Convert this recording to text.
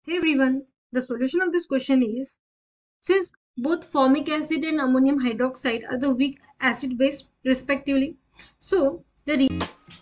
Hey everyone, the solution of this question is since both formic acid and ammonium hydroxide are the weak acid base respectively, so the